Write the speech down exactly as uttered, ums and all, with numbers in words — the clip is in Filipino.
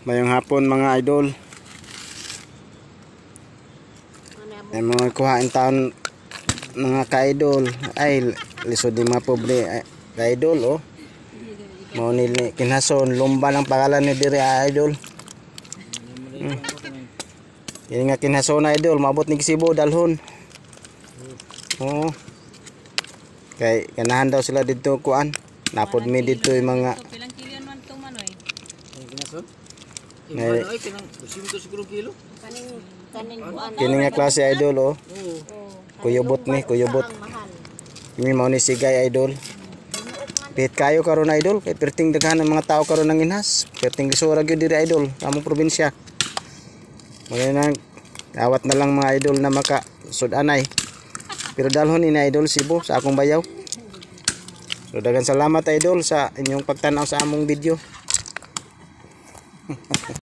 Mayong hapon mga idol. Ay mga kuhain taon mga ka-idol. Ay lisod di mga pobre ka-idol oh. Mao ni kinason lumba ng pangalan ni diri idol. Hmm. Ini nga kinason na idol, maabot ni Cebu dalhon. Oh. Kay ganahan daw sila dito kuan. Napod mi dito yung mga pilang kilo man to manoy. Kinason? May Ay pinang simto siguro kilo. Kaning kaning kuan. kini nga klase idol oh. Kuyobot ni, kuyobot. Ini mao ni sigay idol. Pit kayo karon idol, kay perting daghan ang mga tao karon nang inhas. Perting lisura gyud diri idol, among probinsya. Muna nang awat na lang mga idol na maka sudanay. Pero dalhon ina idol Cebu sa akong bayaw. So daghang salamat idol sa inyong pagtanaw sa among video.